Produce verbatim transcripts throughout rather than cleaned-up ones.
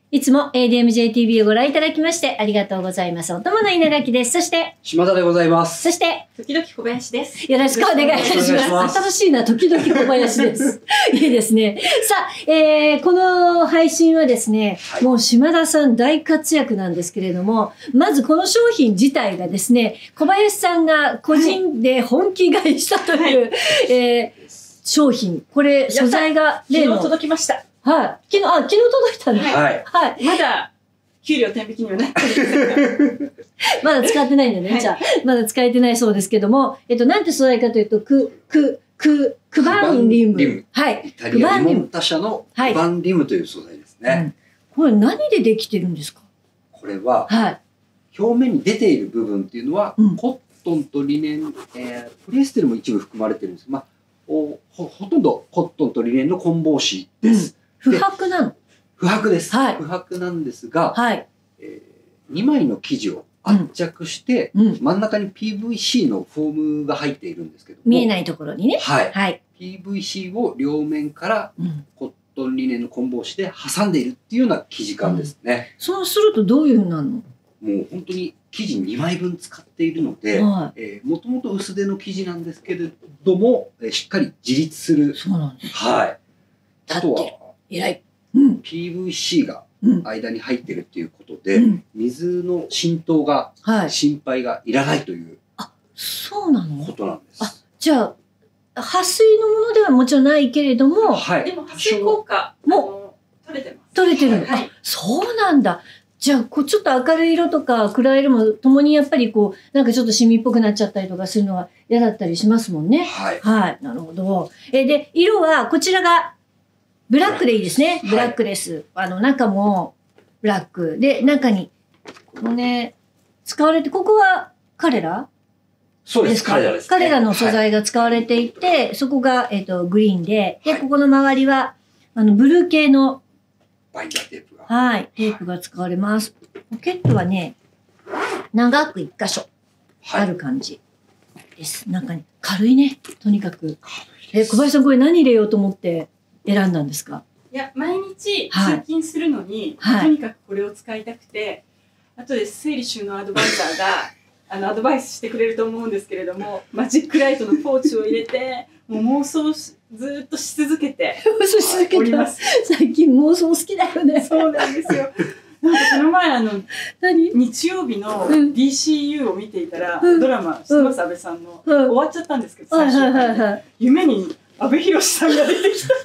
いつも エーディーエムジェイティービー をご覧いただきましてありがとうございます。お供の稲垣です。そして、 島田でございます。 そして、 時々小林です。 よろしくお願いいたします。新しいな、時々小林です。いいですね。さあ、えー、この配信はですね、はい、もう島田さん大活躍なんですけれども、まずこの商品自体がですね、小林さんが個人で本気買いしたという、はい、えー、商品。これ、素材が例の。昨日届きました。 はい。昨日、あ、昨日届いたね。 はい。 はい。まだ、給料天引きにはなってるまだ使ってないんだね。はい、じゃあ、まだ使えてないそうですけども、えっと、なんて素材かというと、く、く、く、クバンリム。 リム。 はい。 イタリアリモンタ社のクバンリムという素材ですね。はいうん、 これ何でできてるんですか？ これは、はい、表面に出ている部分っていうのは、うん、コットンとリネン、えー、ポリエステルも一部含まれてるんです。まあ、ほ、ほとんどコットンとリネンの混紡紙です。うん不白なの？ 不白です。 はい、 不白なんですが、 はいえー、にまいの生地を圧着して、うん、真ん中に ピーブイシー のフォームが入っているんですけども。 見えないところにね。 はい。はい、ピーブイシー を両面からコットンリネンの混紡紙で挟んでいるっていうような生地感ですね。 うん、そうするとどういうふうになるの？ もう本当に生地にまいぶん使っているので、はい、えー、もともと薄手の生地なんですけれども、えー、しっかり自立する。 そうなんです。 はい。あとは、 偉い。 うん、ピーブイシー が間に入ってるっていうことで、うん、水の浸透が心配がいらないという、 はい、あ、そうなの？ ことなんです。 あ、じゃあ撥水のものではもちろんないけれども、 はい、でも撥水効果も取れてます。 取れてる。はい、あ、そうなんだ。じゃあこうちょっと明るい色とか暗い色もともにやっぱりこうなんかちょっとシミっぽくなっちゃったりとかするのが嫌だったりしますもんね。 はい。 はい。なるほど。えで色はこちらがブラックでいいですね。ブラックです。はい、あの、中もブラック。で、中に、このね、使われて、ここは彼らそうです。彼らです、ね。 彼らの素材が使われていて、はい、そこが、えっと、グリーンで、で、はい、ここの周りは、あの、ブルー系の、 バインダーテープが。 はい、テープが使われます。ポケットはね、長く一箇所、ある感じです。はい、中に、軽いね、とにかく。え、小林さんこれ何入れようと思って選んだんですか？ いや、毎日通勤するのに、はい、とにかくこれを使いたくて、あとで整理収納アドバイザーがあのアドバイスしてくれると思うんですけれども、マジックライトのポーチを入れて、もう妄想しずっとし続けております。 最近妄想好きだよね。 そうなんですよ。なんかこの前あの日曜日の ディーシーユー を見ていたら、うん、ドラマ知ってます？安倍さんの、うん、終わっちゃったんですけど、最終回で夢に阿部寛さんが出てきた。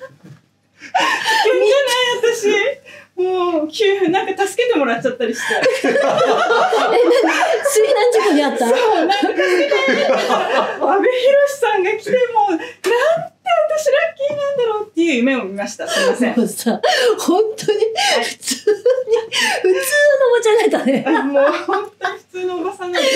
じゃない私もう急なんか助けてもらっちゃったりしてえ水難事故にあった？ そうなんか助けて阿部寛さんが来てもなんて私ラッキーなんだろうっていう夢を見ました。すみません。 もうさ本当に普通に、普通のおばちゃんだったね。 もう本当に普通のおばさんなんです。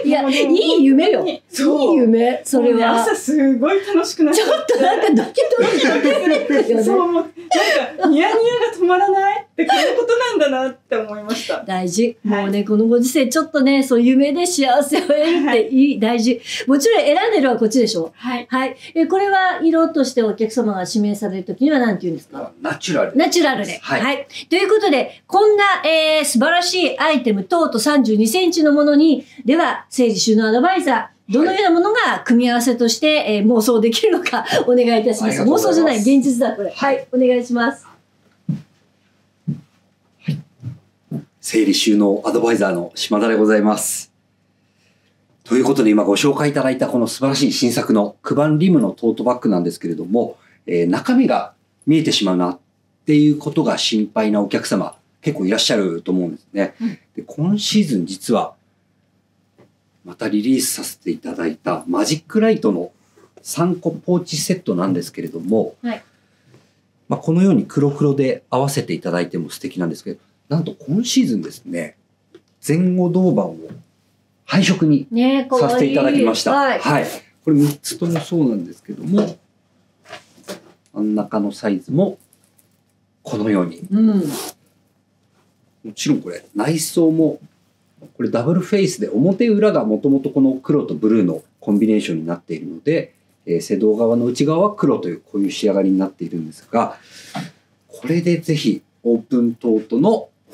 いやいい夢よ。いい夢それは。 朝すごい楽しくなっちゃって。 ちょっとなんかドキドキするよね。 そうもうなんかニヤニヤが止まらないってこういうことなんだなって思いました。 大事。もうねこのご時世ちょっとねそう夢で幸せを得るっていい大事。もちろん選んでるはこっちでしょ。 はい。 はい。えこれは色としてお客様が指名されるときには何て言うんですか？ ナチュラル。 ナチュラルで。はい。はい、ということで、こんな、えー、素晴らしいアイテム、トートさんじゅうにセンチのものに、では、整理収納アドバイザー、どのようなものが組み合わせとして、えー、妄想できるのか、お願いいたします。妄想じゃない、現実だ、これ。はい、お願いします。 はい。整理収納アドバイザーの島田でございます。ということで、今ご紹介いただいたこの素晴らしい新作のクバンリムのトートバッグなんですけれども、えー、中身が見えてしまうなっていうことが心配なお客様結構いらっしゃると思うんですね。うん、で今シーズン実はまたリリースさせていただいたマジックライトのさんこポーチセットなんですけれども、はい、まあこのように黒黒で合わせていただいても素敵なんですけど、なんと今シーズンですね、前後銅板を配色にさせていただきました。ね、はい、はい。これみっつともそうなんですけども、真ん中のサイズもこのように、うん、もちろんこれ内装もこれダブルフェイスで表裏がもともとこの黒とブルーのコンビネーションになっているので、えー、背胴側の内側は黒というこういう仕上がりになっているんですが、これでぜひオープントートの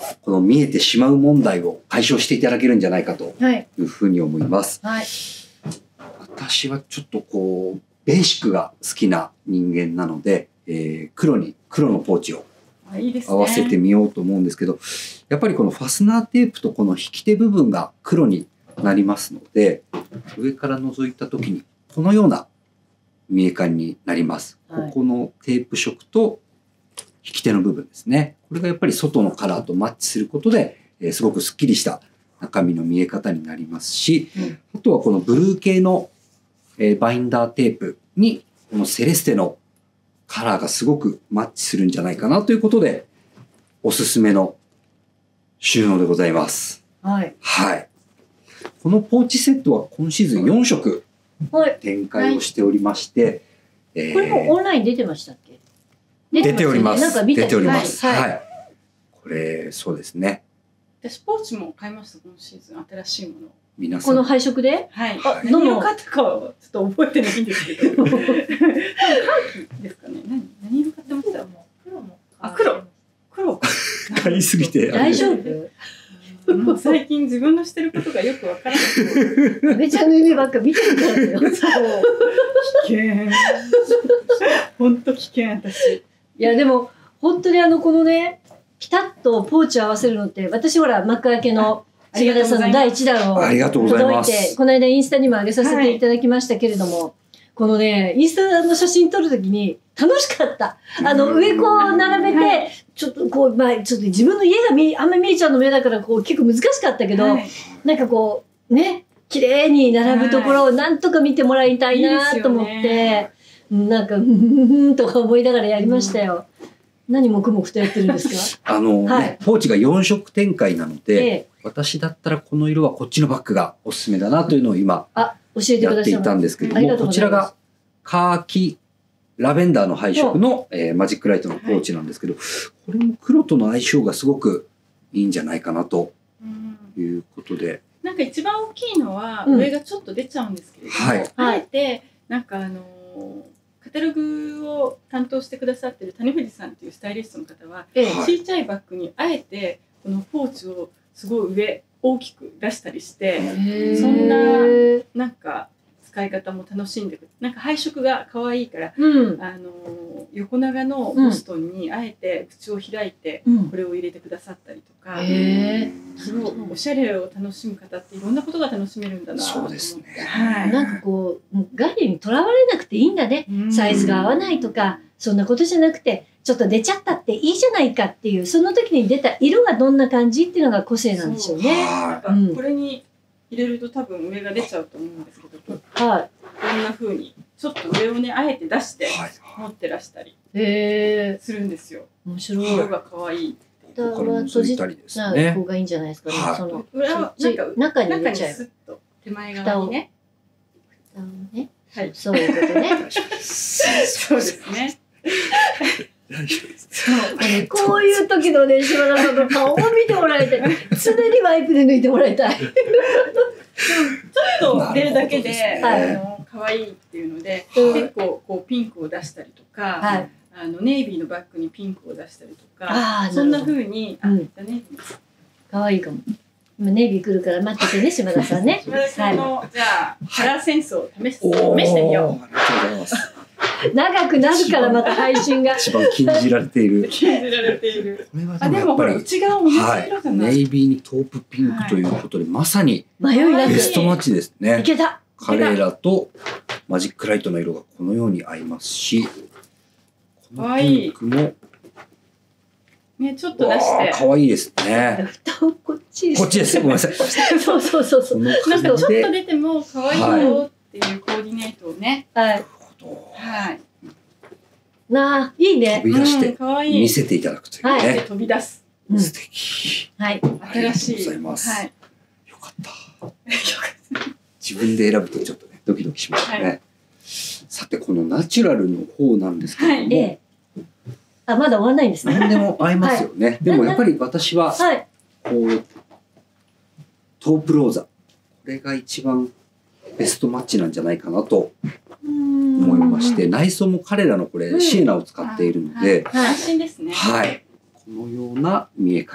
この見えてしまう問題を解消していただけるんじゃないかとはい。 いうふうに思います。 はい。 私はちょっとこう、ベーシックが好きな人間なので、えー黒に、黒のポーチをあ、いいですね。 合わせてみようと思うんですけど、やっぱりこのファスナーテープとこの引き手部分が黒になりますので、上から覗いた時にこのような見え感になります。 はいここのテープ色と引き手の部分ですね。これがやっぱり外のカラーとマッチすることで、えーすごくスッキリした中身の見え方になりますし、 うんあとはこのブルー系の、えーバインダーテープにこのセレステのカラーがすごくマッチするんじゃないかなということで、おすすめの収納でございます。 はい。 はい。このポーチセットは今シーズンよん色はい。 展開をしておりまして、えーこれもオンライン出てましたっけ？ 出ております。 なんか見た出ております。 はい。 は。 はいこれ、そうですね。 私ポーチも買いました、今シーズン。新しいもの。 皆さん。 この配色で？ はい。 あ何どの色買ったかはちょっと覚えてないんですけど。多分カーキですかね。何何色買ってました？ 黒も。 あ、黒。黒。 買いすぎて。 大丈夫？ もう最近自分のしてることがよくわからなくて。 阿部ちゃんの夢ばっか見てるからだよ。 そう。危険。本当危険、私。 いやでも本当にあのこのねピタッとポーチを合わせるのって私ほら幕開けの島田さんのだいいちだんをありがとうござい届いますてこの間インスタにも上げさせていただきましたけれども、このねインスタの写真撮るときに楽しかった。あの上こう並べて、 はちょっとこうまあちょっと自分の家が見あんまり見えちゃうの目だからこう結構難しかったけど、 はいなんかこうね綺麗に並ぶところをなんとか見てもらいたいなと思って、 いいですよねなんかふんふんふんとか思いながらやりましたよ。何黙々とやってるんですか？ あの、 はいね、ポーチがよん色展開なので、 ええ、 私だったらこの色はこっちのバッグがおすすめだなというのを今あ教えてくやっていださい。 たんですけれどありがも、 とうございますこちらがカーキラベンダーの配色の、えーマジックライトのポーチなんですけど、これも黒との相性がすごくいいんじゃないかなとうんいうことで、 なんか一番大きいのはうん上がちょっと出ちゃうんですけれども、 はいあえてなんかあのーカタログを担当してくださってる谷藤さんっていうスタイリストの方は、 ええはいちっちゃいバッグにあえてこのポーチをすごい上大きく出したりして、 へーそんななんか使い方も楽しんでくる。なんか配色が可愛いから、 うんあのー横長のボストンにあえて口を開いてうんこれを入れてくださったりとか、 へーすごいおしゃれを楽しむ方っていろんなことが楽しめるんだなと思って。 そうですねはい。 なんかこう概念にとらわれなくていいんだね。 うんサイズが合わないとかそんなことじゃなくてちょっと出ちゃったっていいじゃないかっていうその時に出た色がどんな感じっていうのが個性なんでしょうね。 はなんかこれに入れると多分上が出ちゃうと思うんですけど、こはんな風にちょっと上をねあえて出してい。はい。 持ってらしたりい。へえするんですよ。 面白い。 色が可愛い。 蓋ここからは閉じ覗いたりですたね方がいいんじゃないですかね。 はいその裏はそっちなんか中に入中にれちゃえば。 スッと手前側にね。 蓋をね。 はい。 そういうことね。 大丈夫です。 そうですね。 大丈夫です。 そう。 ねこういう時のね島田さんの顔を見てもらいたい。常にワイプで抜いてもらいたい。 ちょっと出るだけで、 なるほどですねあの可愛いっていうので、 うん結構こうピンクを出したりとか、 はい。 あのネイビーのバッグにピンクを出したりとか、 ああそんななるほど。 風に、あ、 うんじゃあネイビー。 可愛いかも。今ネイビー来るから待っててね島田さんね。 島田さんの、じゃあカラーセンスを試す、試おーしてみよありがとうございます。 長くなるからまた配信が。 一番禁じられているう。。禁じられている。 これはあ、でもほら内側同じはい色じゃない。 ネイビーにトープピンクということで、まさに迷いなくベストマッチですいね。 けた。 カレーラとマジックライトの色がこのように合いますし、このピンクもね、ちょっと出して。 可愛いですね。 蓋をこっちにこっちです。ごめんなさい。 そうそうそうそう。 このなんかちょっと感じで。 出ても可愛いよっていうコーディネートをね。 はい。 はい。 なあ、いいね飛。び出しうんて可愛い。 見せていただくというはね。 飛び出す。 うん素敵。 はい。 新しい。 ありがとうございますはい。 よかった。自分で選ぶとちょっとね、ドキドキしますね。 はさて、このナチュラルの方なんですけれども、 ええ。あ、まだ終わんないんですね。 何でも合いますよね。でもやっぱり私は、 はい。 こう、トープローザ。これが一番ベストマッチなんじゃないかなと思いまして、内装も彼らのこれ、 うんシエナを使っているので、 はい安心ですね。 はい。このような見え感に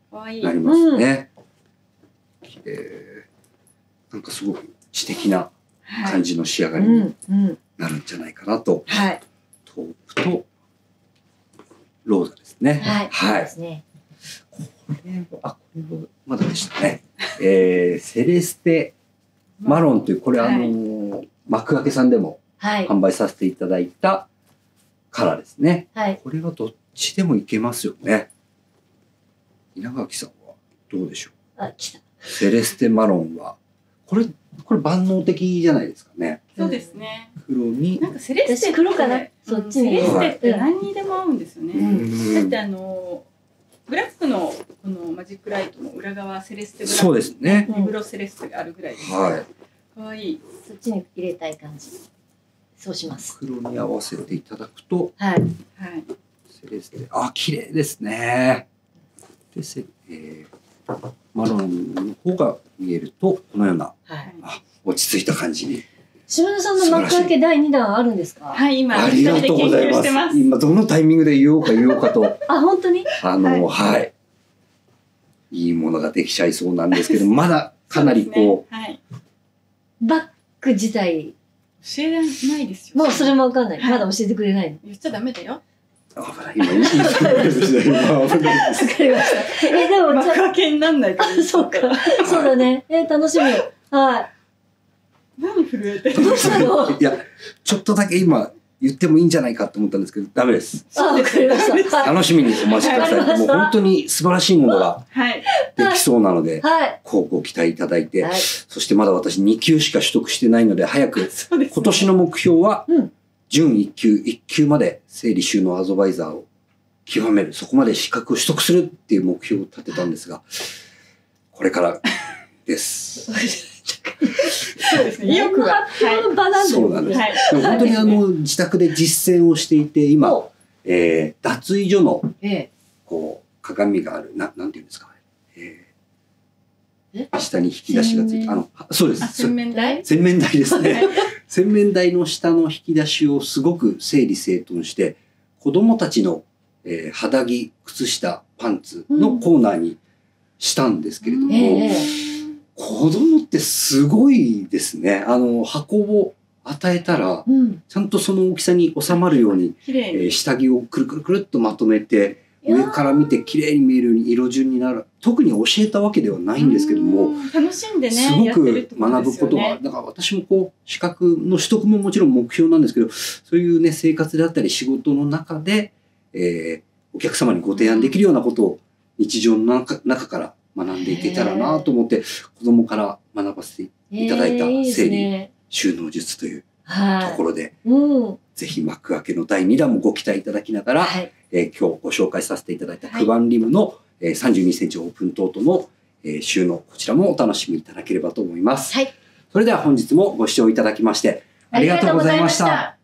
なりますね。綺麗。なんかすごく知的な感じの仕上がりになるんじゃないかなと。 はい。 トープとローザですね。 はい。 はい。 ですね。 これは、あ、これはまだでしたね。えー、セレステマロンという、これあのー、幕開けさんでも販売させていただいたカラーですね。はい。これはどっちでもいけますよね。稲垣さんはどうでしょう。 あ、来た。 セレステマロンは、これ、これ万能的じゃないですかね。 そうですね。 黒に。 なんかセレステ黒かな。そっちに。 セレステって何にでも合うんですよね。だってあの、ブラックのこのマジックライトの裏側セレステブラック。 そうですね。 リブロセレステがあるぐらいです。はい。可愛い。 そっちに入れたい感じ。そうします。 黒に合わせていただくと。 はい。はい。 セレステ。あ、綺麗ですね。で、セ、えー、マロンの方が見えると、このような、はい、あ、落ち着いた感じに。 島田さんの幕開けだいにだんあるんですか？ はい、今、 ありがとうございます。今、どのタイミングで言おうか言おうかと。 あ、本当に？ あの、はい、はい。いいものができちゃいそうなんですけど、まだかなりこう。 うね、はい。 バッグ自体。 教えないですよ。 もうそれもわかんない。はい、まだ教えてくれないの。 言っちゃダメだよ。 危ない。今、いいですね。今、危ないです。 わかりました。え、でも、 幕開けになんないから。 そうか。そうだね。え、楽しみ。はい。 何震えてるどうしたの？ いや、ちょっとだけ今言ってもいいんじゃないかと思ったんですけど、ダメです。 あ、わかりました。 楽しみにお待ちください。もう本当に素晴らしいものができそうなので、 はい、 こうご期待いただいて、はい、そしてまだ私にきゅうしか取得してないので、早く、今年の目標は、準いっ級、いっ級まで整理収納アドバイザーを極める、そこまで資格を取得するっていう目標を立てたんですが、これからです。 そうですね。意欲が。 そうなんです。でも本当にあの自宅で実践をしていて、今、えー、脱衣所のこう鏡がある、な、なんていうんですか、えー、下に引き出しがついて、あの、そうです。 洗面台？ 洗面台ですね。洗面台の下の引き出しをすごく整理整頓して、子供たちの、えー、肌着、靴下、パンツのコーナーにしたんですけれども、えー子供ってすごいですね。あの、箱を与えたら、うん、ちゃんとその大きさに収まるように、えー、下着をくるくるくるっとまとめて、上から見て綺麗に見えるように色順になる。特に教えたわけではないんですけども、 楽しんでね、 すごく学ぶことが、だから私もこう、資格の取得ももちろん目標なんですけど、そういうね、生活であったり仕事の中で、えー、お客様にご提案できるようなことを日常の中、中から学んでいけたらなと思って、子供から学ばせていただいた整理収納術というところで、ぜひ幕開けのだいにだんもご期待いただきながら、はい、えー、今日ご紹介させていただいたクバンリムの、えー、さんじゅうにセンチオープントートの、えー、収納、こちらもお楽しみいただければと思います。はい、それでは本日もご視聴いただきましてありがとうございました。